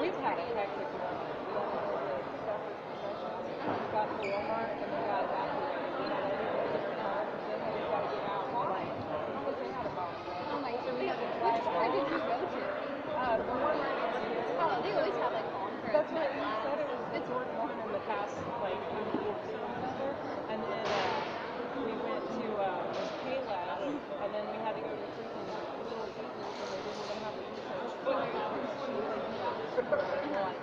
we've had a hectic morning. We don't have all the separate sessions. We got to Walmart and we got evacuated. We had everything in our car, and then we got to get out. Why? Because they had a bomb threat. Oh my So we had to goodness. drive Which one all did you go to? the one right over here. Oh, they always have like bomb threats. That's what he said. It was the fourth one in the past like few weeks or whatever. And then we went to this Payless, and then we had to go to freaking Little Caesars, and they didn't even have the research. So we like,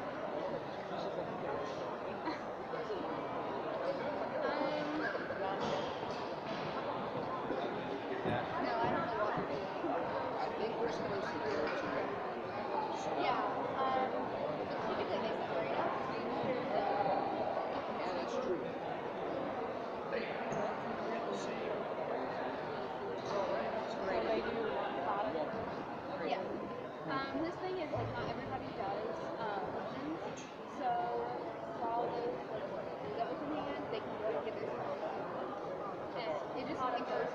No, I don't know what we're doing. I think we're supposed to go to. Yeah. Typically they separate us. Yeah, that's true. so they do one product. Yeah. This thing is like not everybody does options. So for all those like double commands, they can go and get their stuff done. And it just like goes.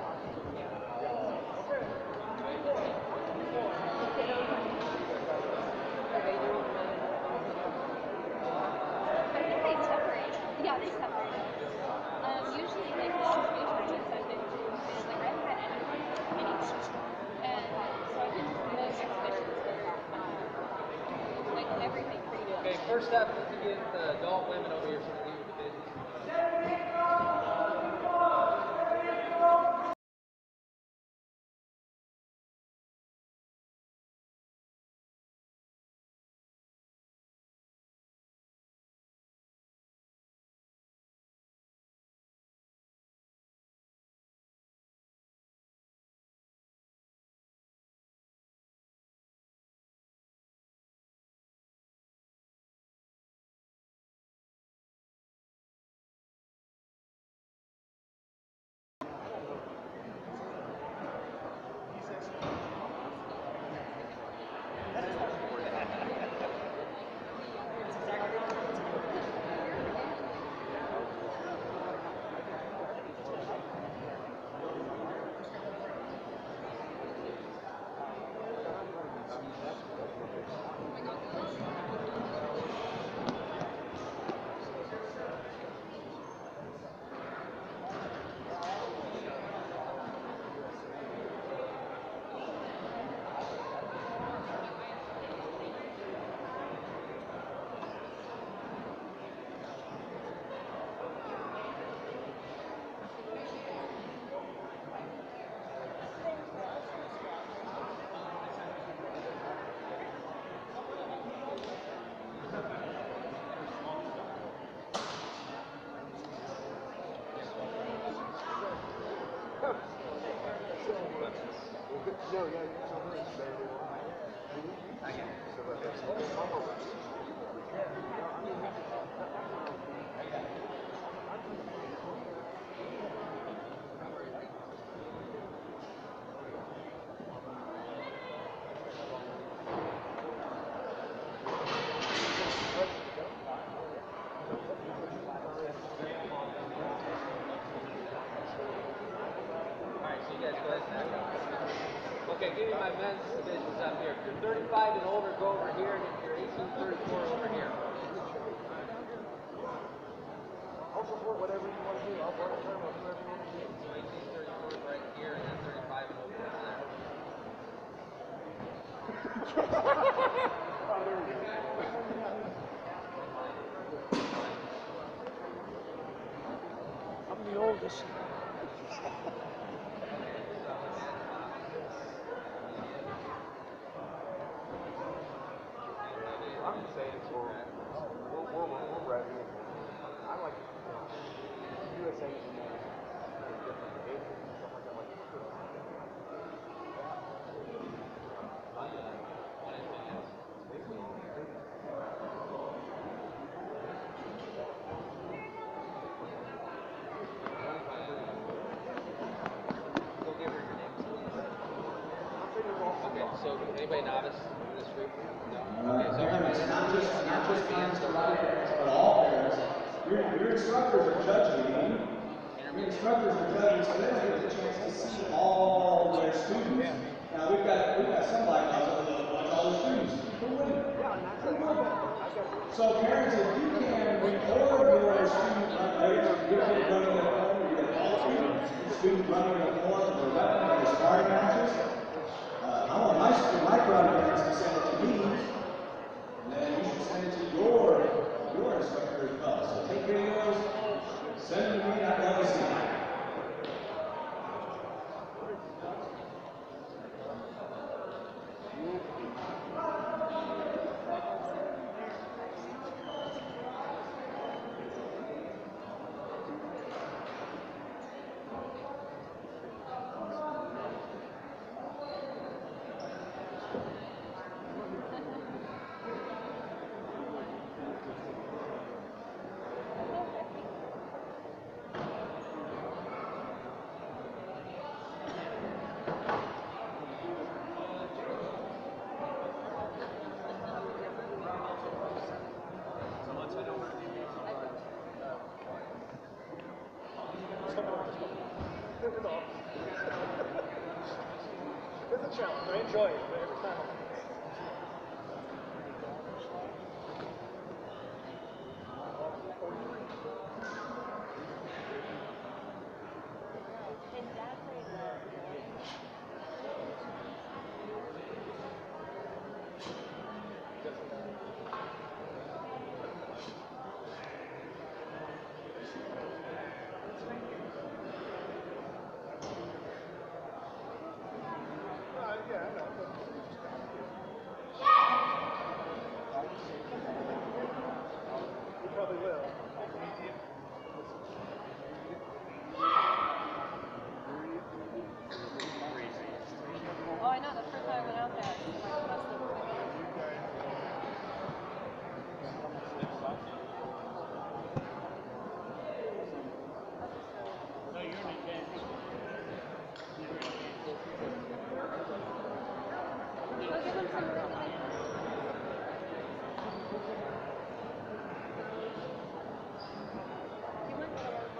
I think they separate us. Yeah, they separate us. Usually like the situations I've been to is like I haven't had anyone anything. And so I've been to some of those exhibitions where like everything pretty much. Okay, first up is to get the adult women over here so we leave the business. Okay, give me my men's divisions up here. If you're 35 and older, go over here, and if you're 18, 34, over here. I'll support whatever you want to do. I'll work with whatever you want to do. So 18, 34 is right here, and then 35 and older over there. I'm the oldest. I'm just saying we're ready. I like USA is more different behavior and stuff like that. Go give her your name. Okay, so anybody novice in this group? No? Okay, so Parents, not just parents or parents, but all parents. Your instructors are judging you. Your instructors are judging, so they don't get the chance to see all their students. Now we've got somebody else with all the students. Who wouldn't So parents, if you can record your student, your kid running at home, or your student running at home, or weapon, or sparring matches, I want my karate parents to send it to me, and then you should send it to your instructor as well. So take videos, send them to me, I'd love to see it. It's a challenge. I enjoy it, but every time yeah, I know. You probably will. Oh, I know. The first time I went out there, I was like, must have I'll give him some You might get a lot of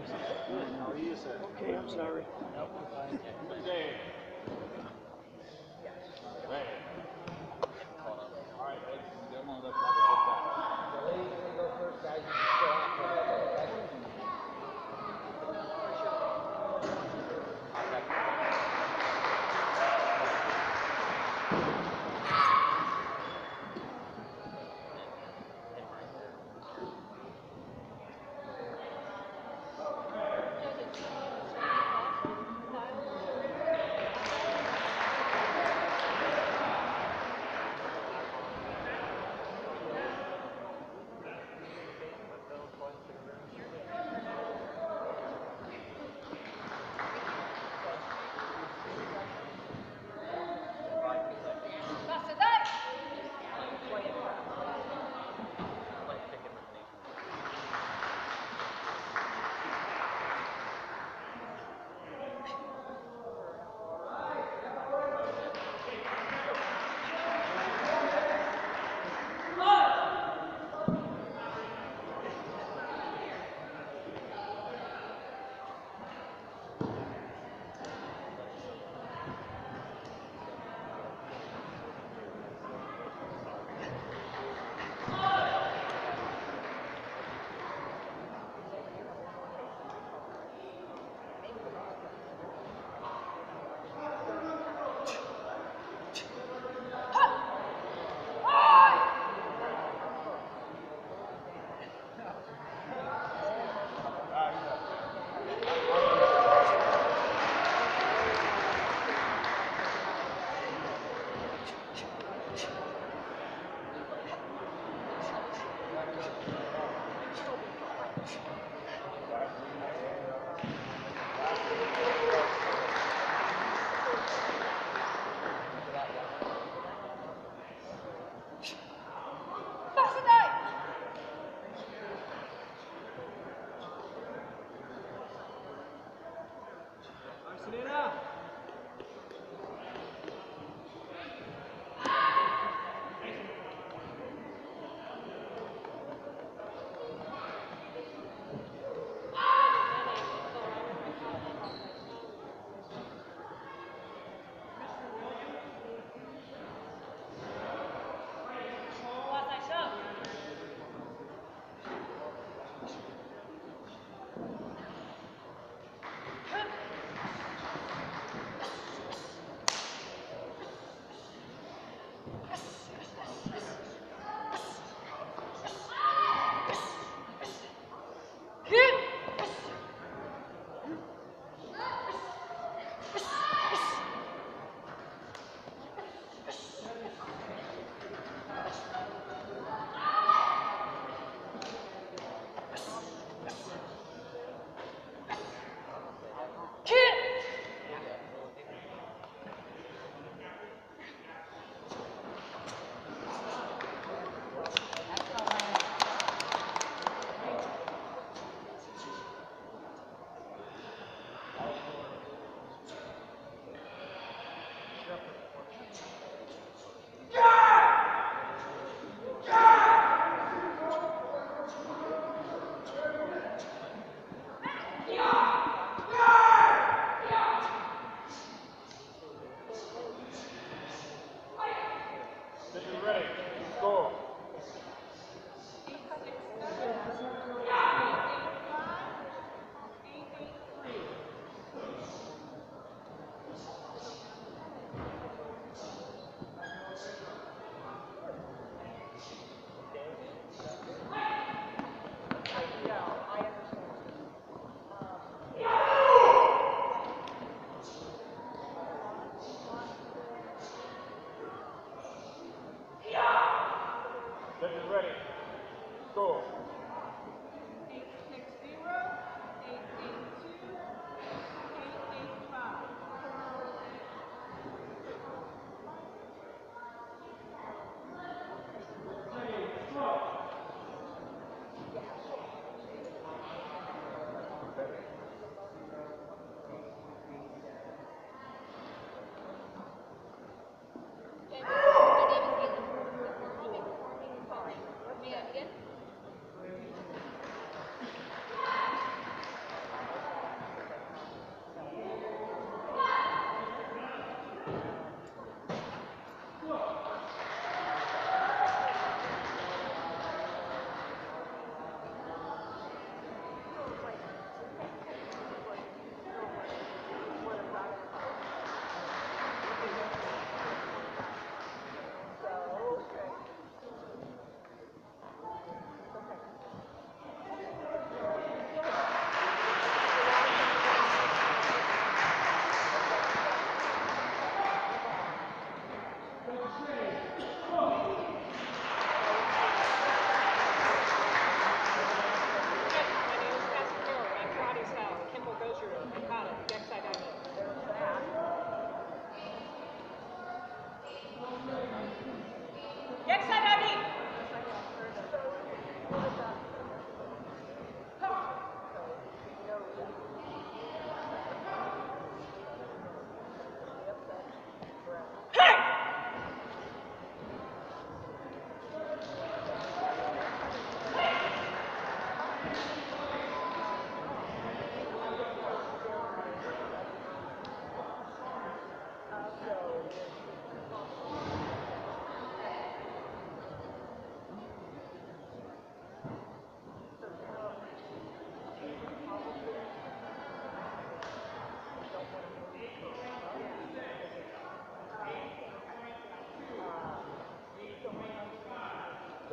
Good. How are you, sir? Okay, I'm sorry. Good day. Right. All right, ladies and gentlemen, let's have a good time. The ladies are going to go first, guys. You can still act for a little bit, okay?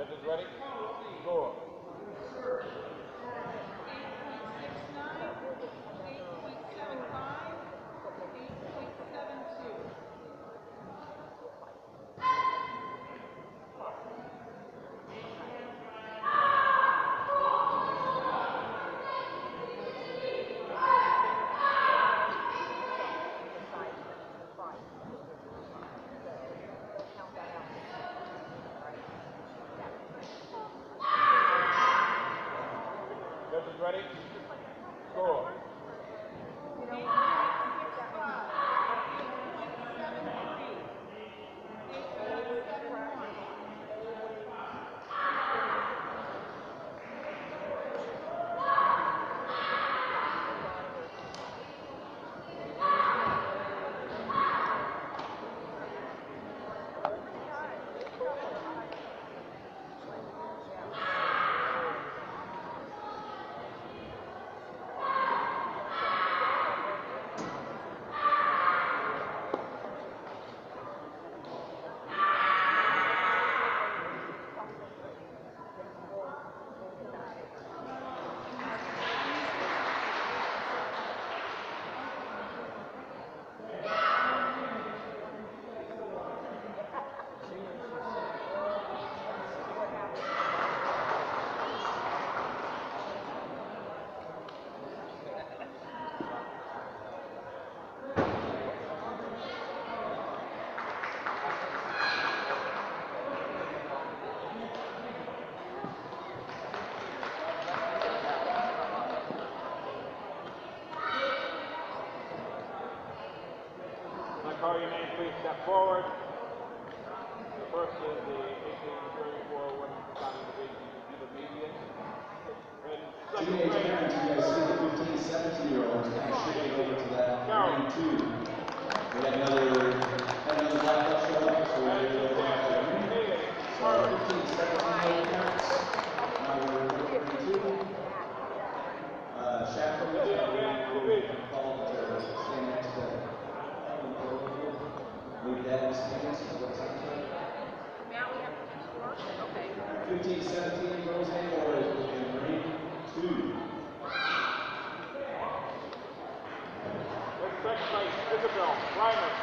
Judges ready? Score. 8.72. Judges ready? Score. 'Call your name, please step forward. The first is the 1834 Women's Battalion Division Intermediate. Teenage parents, you guys see the 15, 17-year-olds kind of shifting over to that lane 2. We had another black belt show up, so we're going to go back to the ring. So 15, 17-year-old parents, now we're looking to chaperones, we're called to stand next to leave that in stands. Now we have to score? Okay. 15, 17, Rose Angler is in ring 2. Second place, Isabel Reimer.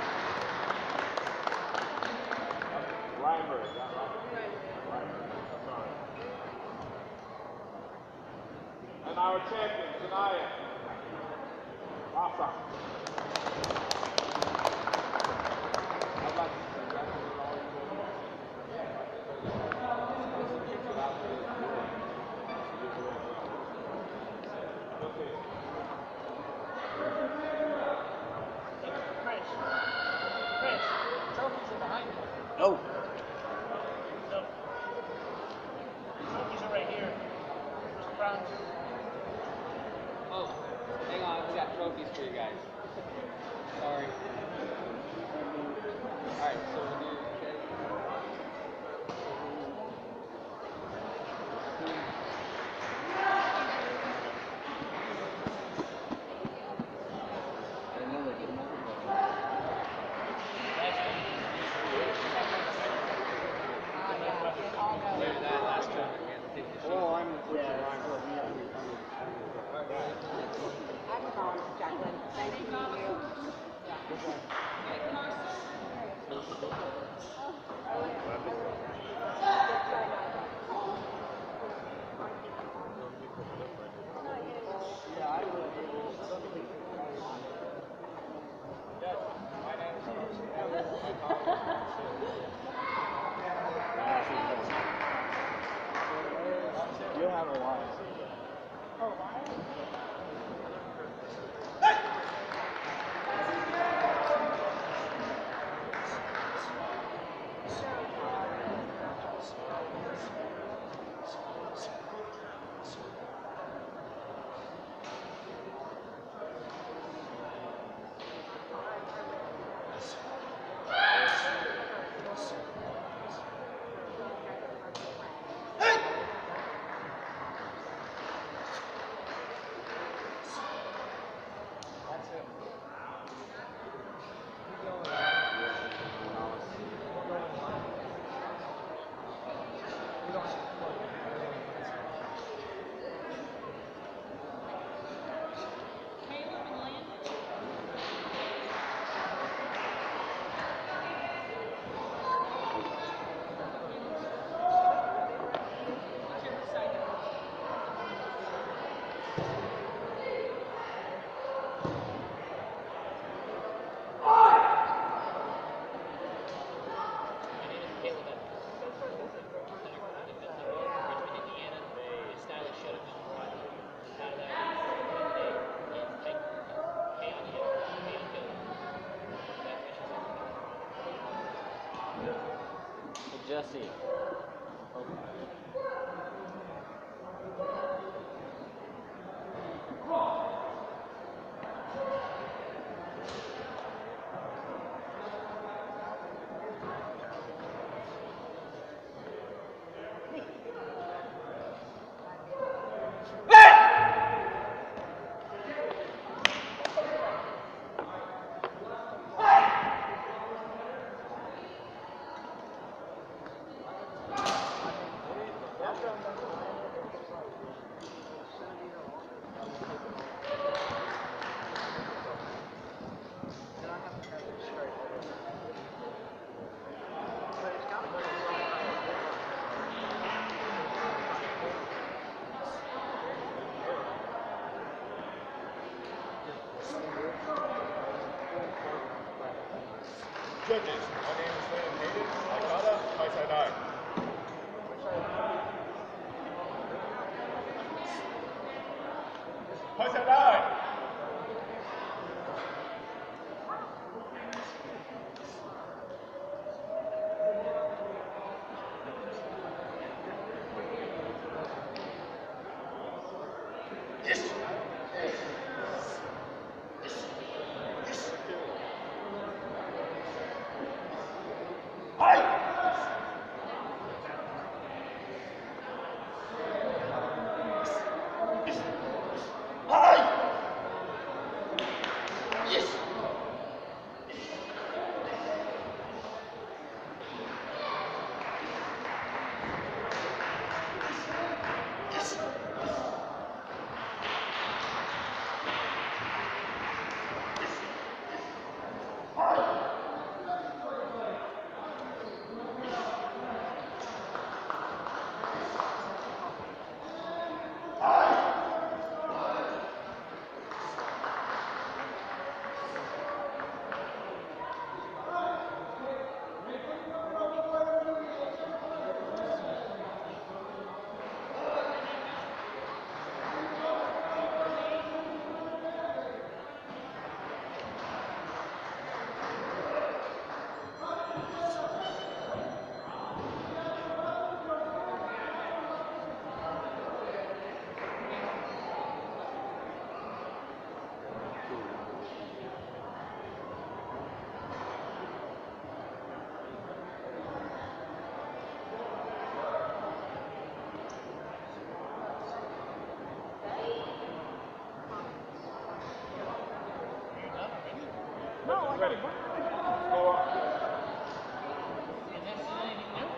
Reimer, is that right? Reimer, sorry. And our champion, Sanaya Massa. I'd like to congratulate all you okay. Chris, trophies are behind you. Oh. No. Trophies are right here. Mr. Brown. Oh, hang on, we got trophies for you guys. Sorry. Alright, so we'll do that last tournament. We had to take the sheet. Oh, I'm Reimer. Jacqueline. Nice to meet you. You'll have a line. Oh, why? Jesse. Judges, my name is Landon Hayden. Aikata, Paisanai. Paisanai! Yes! Ready. Score. And this is anything new?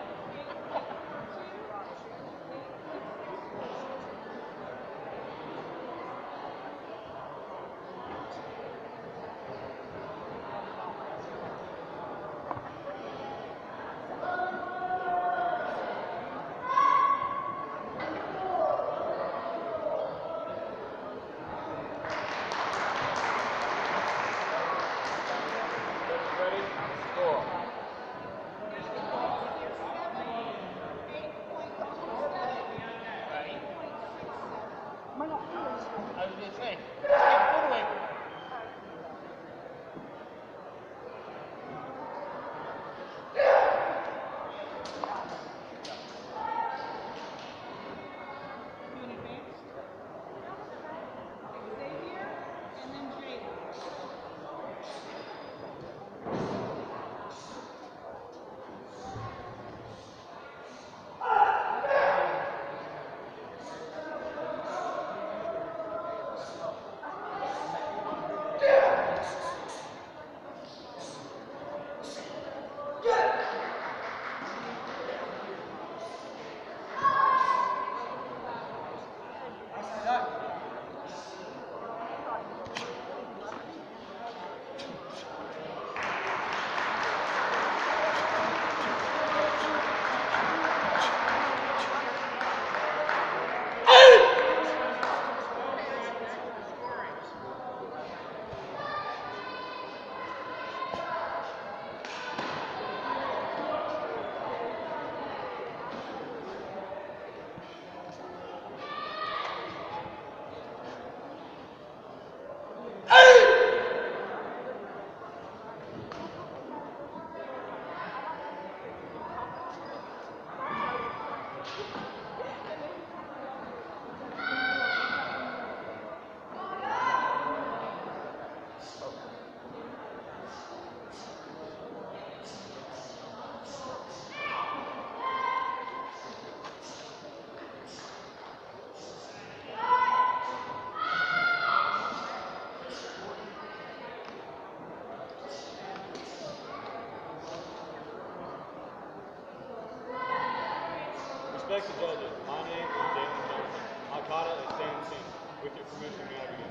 Respect the judges. My name is Jalen Johnson. Al-Qaeda is staying scene. With your permission, may I begin?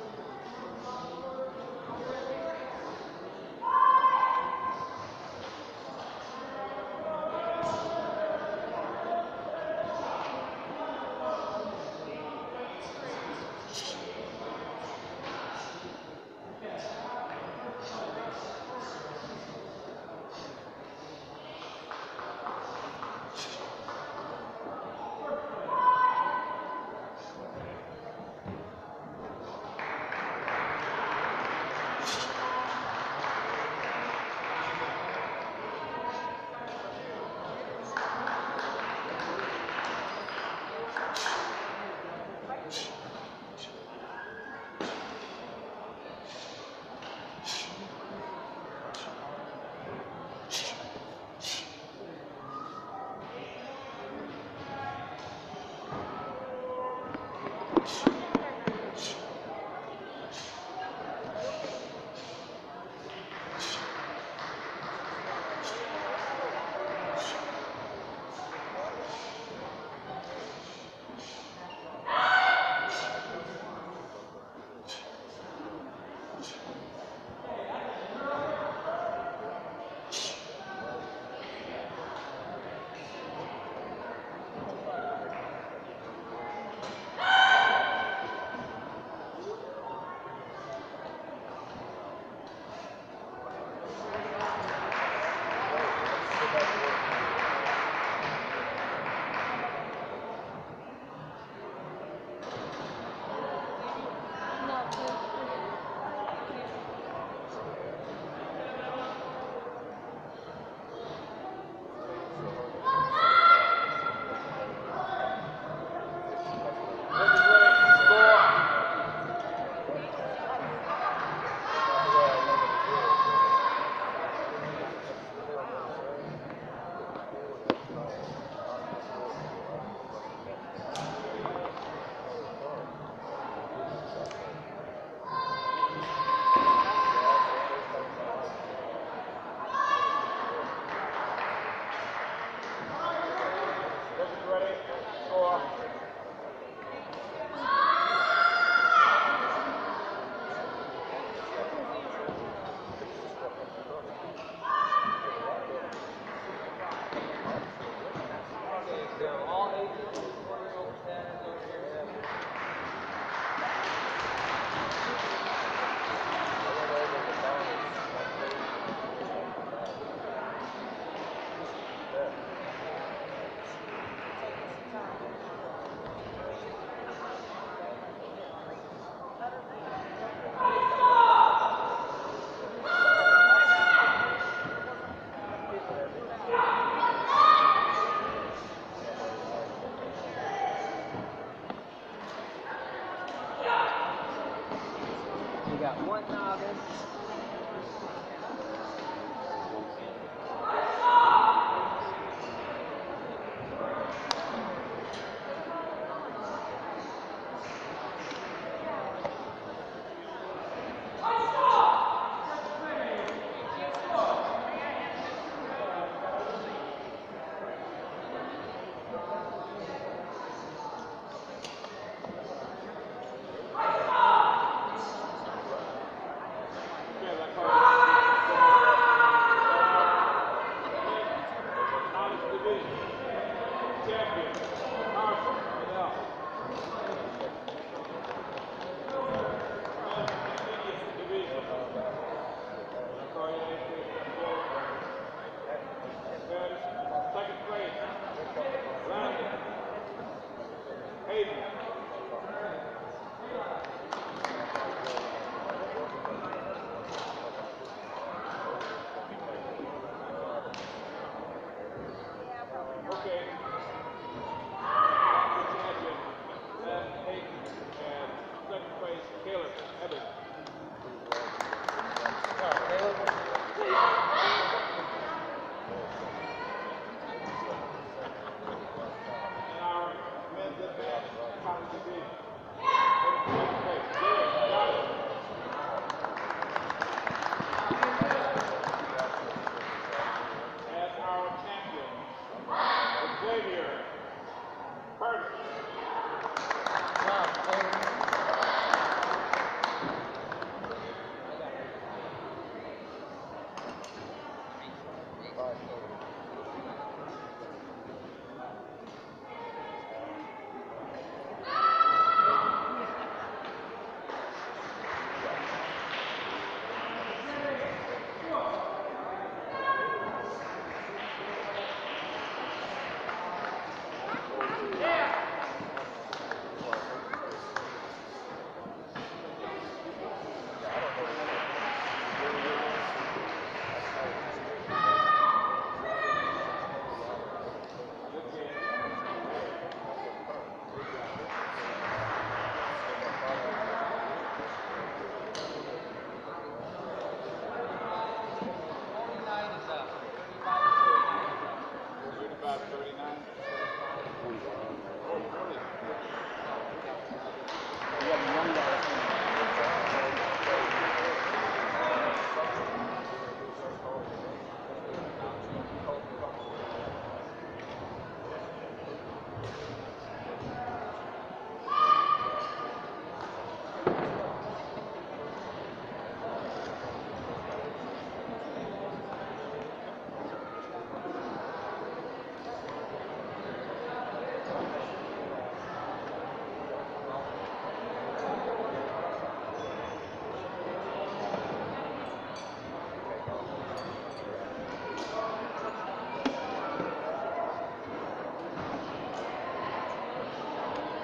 We got one novice.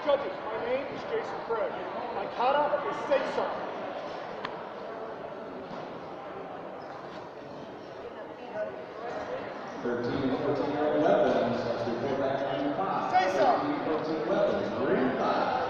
judges, my name is Jason Craig. My kata is say so. 13 and 14-year-old weapons, let's report back to green 5. Say so. 13 and 14 weapons, green 5.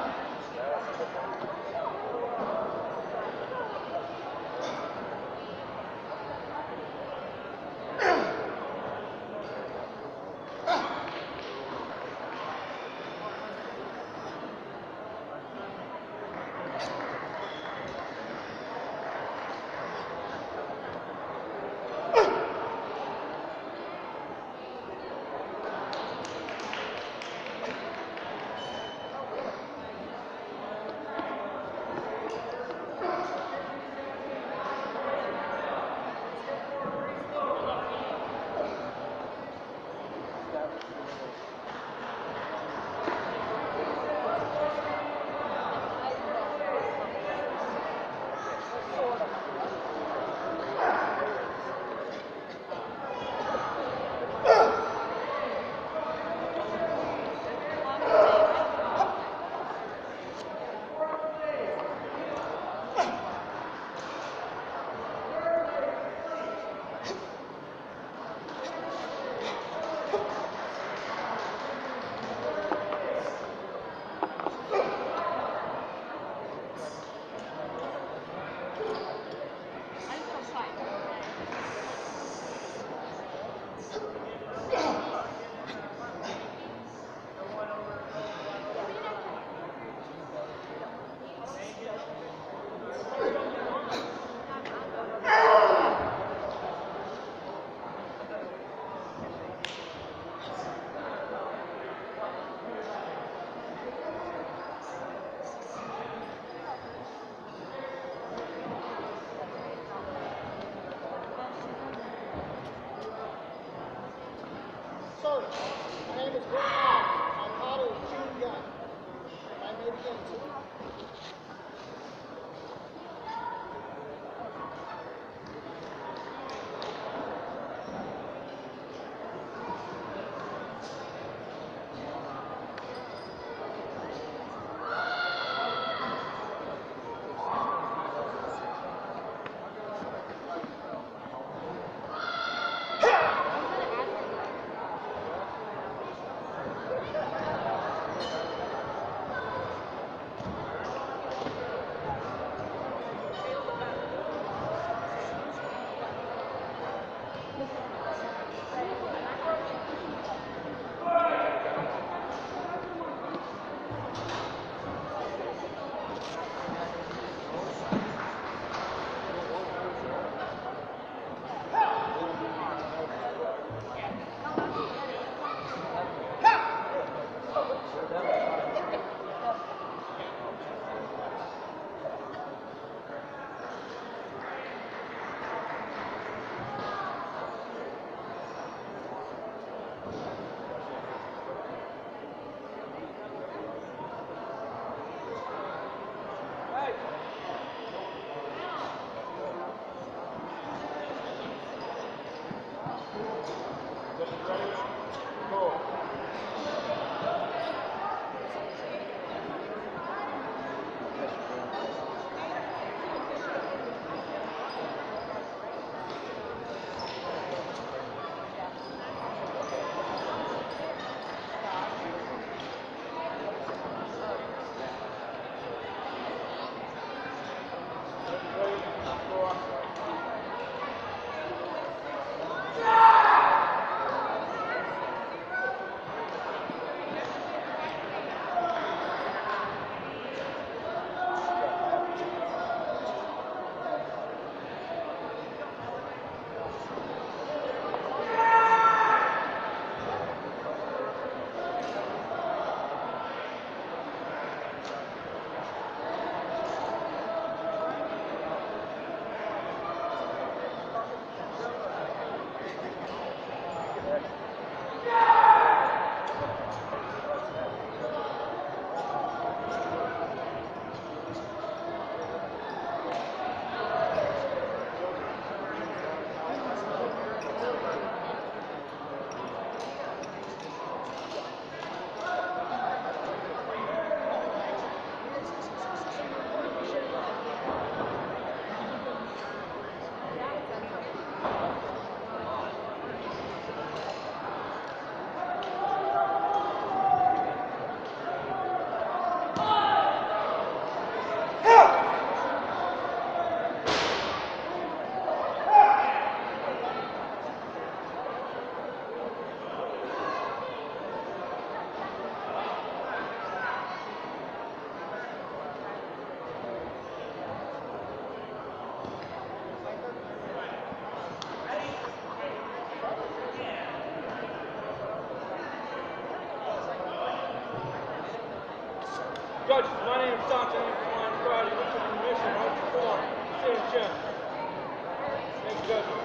Judges, my name is Sancho Flying Karate. With your permission, I will perform Sitting Chest. Thank you, judges.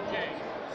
Okay.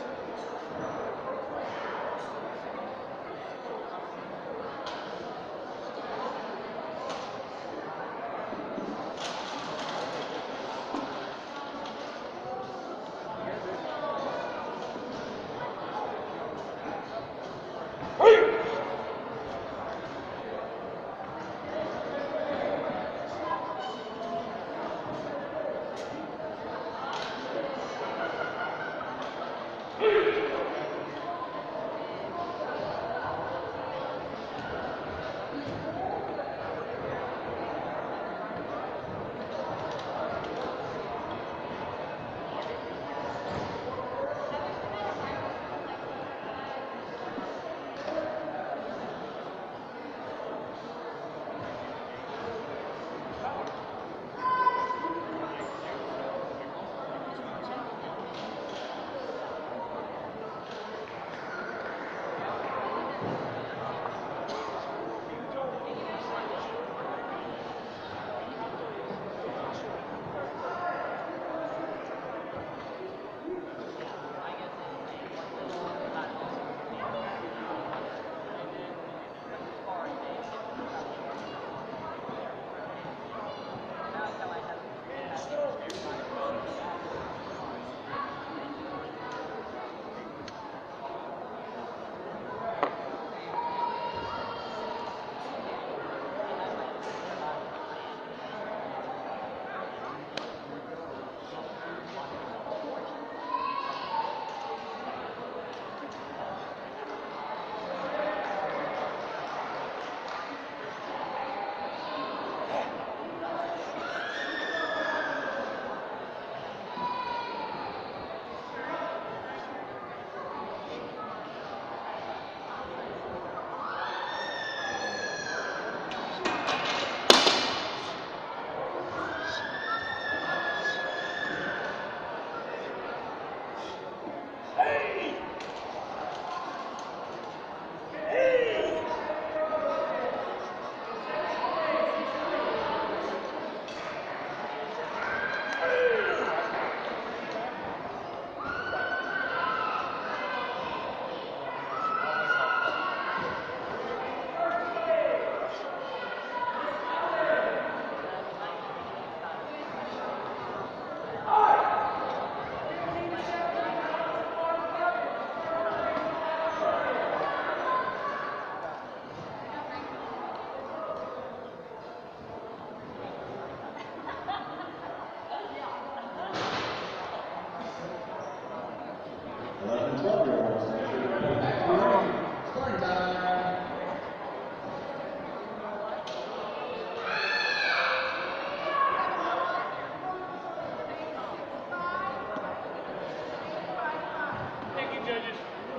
Thank you, judges.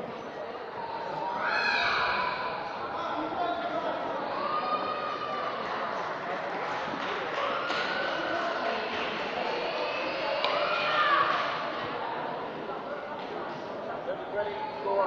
Everybody, score.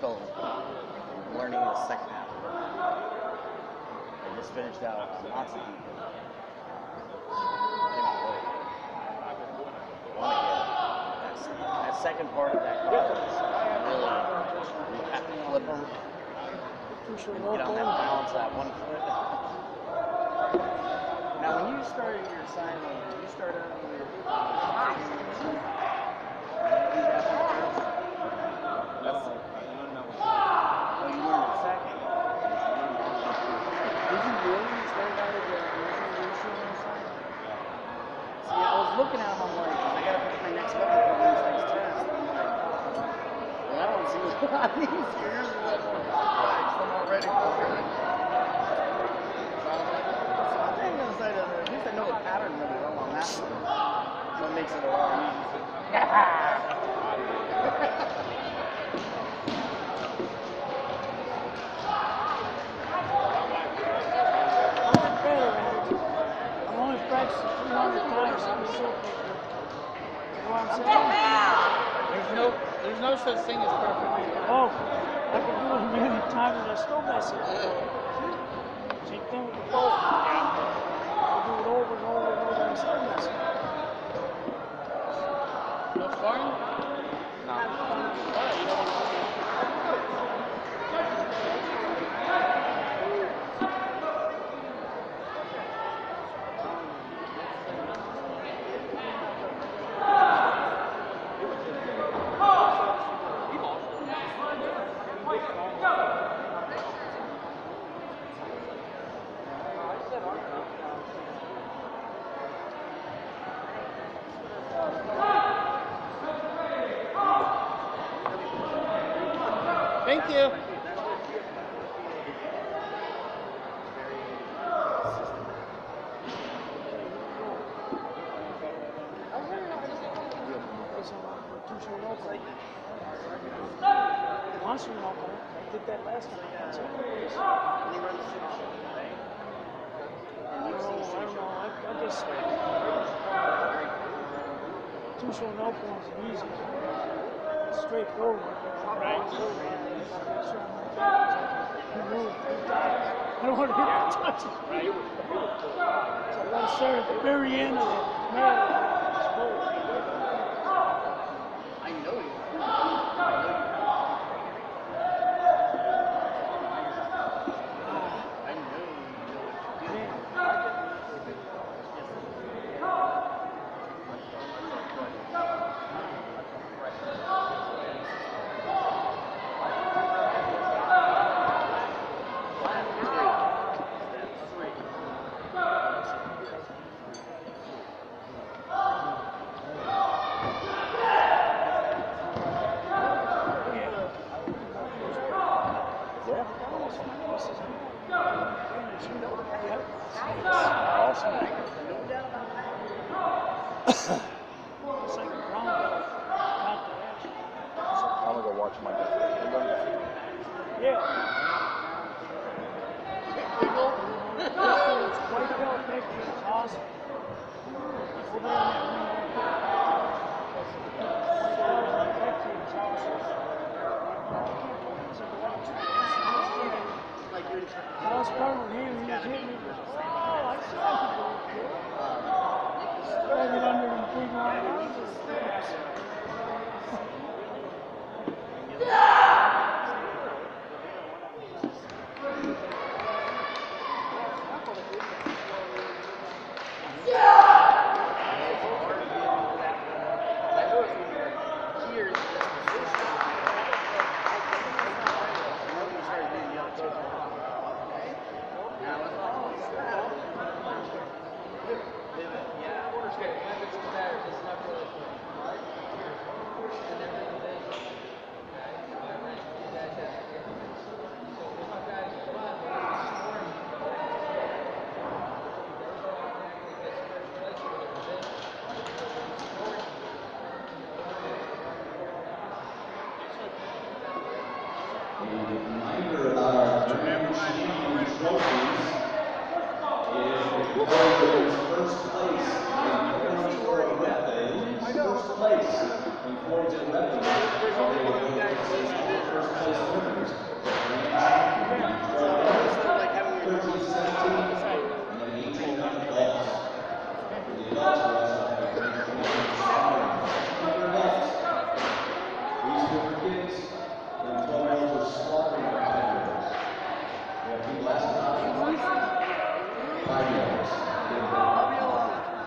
still learning the second half. I just finished out Natsuki. Came out late. Want to get that second part of that process. Really, you have to flip them. Get on that balance of that one foot. Now, when you started your assignment, you started on your well, you learned it second. Did you really start out of the original assignment? See, I was looking at them, I'm like, I gotta pick my next weapon for Wednesday's test. I'm like, well, that one seems a lot easier. Yours is a lot more complex. I'm not ready for it. So I was like, I think I'm gonna say that at least I know the pattern really well on that one. So it makes it a lot easier. I'm only practicing 300 times. I'm so quick. You know what I'm saying? There's no such thing as perfect. Oh, I can do it a million times and I still mess it up. Same thing with the bow. I do it over and over and over and I still mess it up. No sparring? No. Thank you. Monster knuckle. I did that last time. I don't know. I guess two-show knuckle is easy. It's straightforward. Right. You move 3 times. I don't want to hit the touches. Right. So I got to start at the very end of the marathon. I know you. Reminder about our Grand Champion trophies is recorded as first place in Cornerstone Method. First place in Fords and weapons. There's only one of you guys in this division. First place winners. Instead of like having your 13-17, and then 18 on the adults. The adults will also have a grand finale. For adults, these two are kids, and 12-year-olds are smaller than 5-year-olds. We have people asking about 5-year-olds. I'll be alone.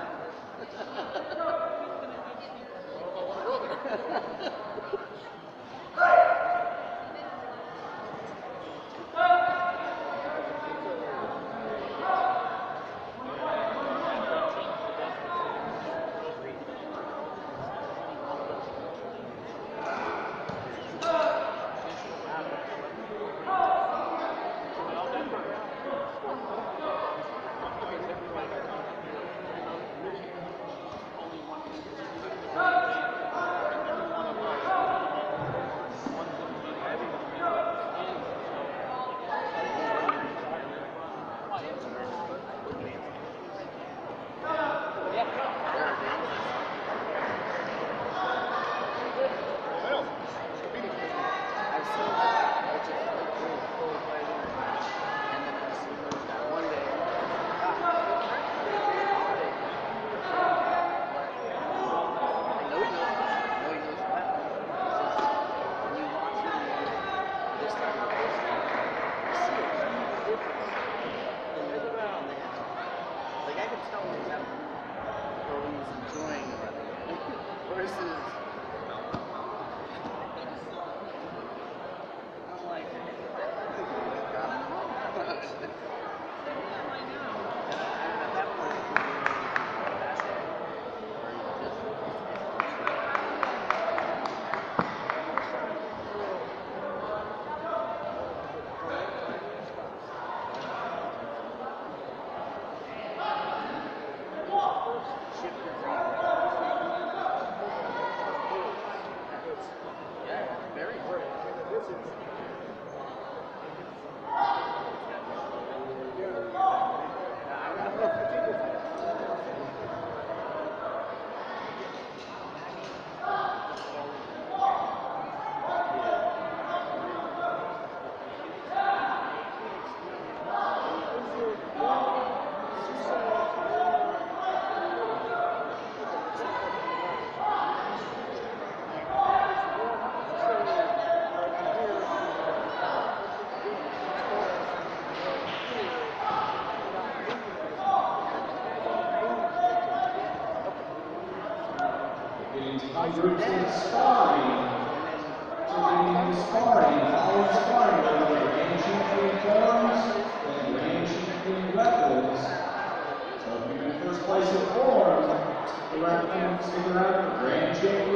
Groups in sparring. So beginning the sparring, following sparring, we have the Grand Champion forms and the Grand Champion weapons. So if you're in first place in form, stick around for Grand Champion